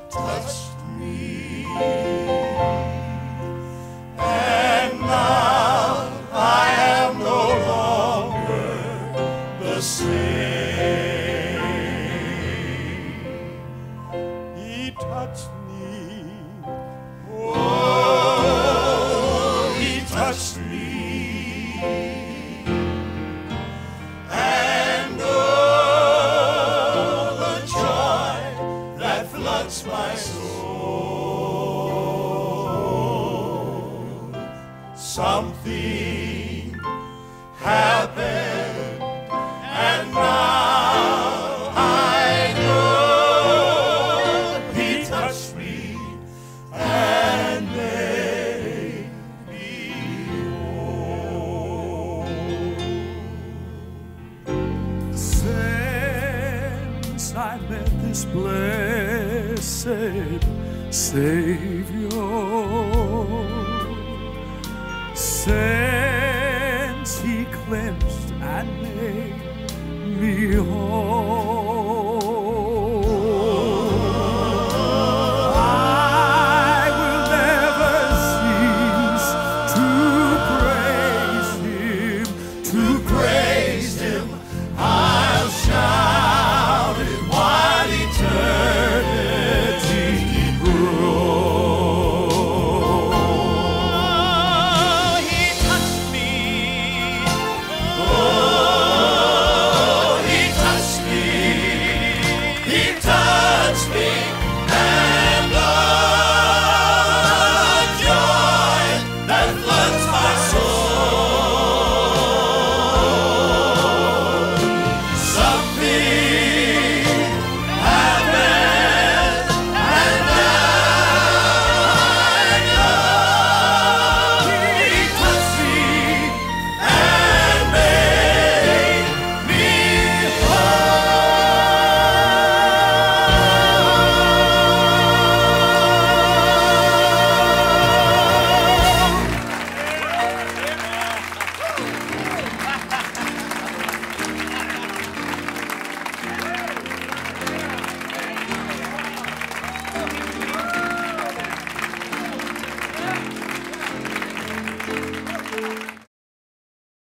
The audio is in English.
touched me, and now I am no longer the same. He touched me, oh, he touched me. My soul, something happened, and now I know he touched me and made me whole. Since I met this blessed Savior, since he cleansed and made me whole, I will never cease to praise him. I'll shout it while eternity grows. He touched me. Oh, he touched me. He touched me. And the joy that floods my soul. Something happened, and I know he touched me and made me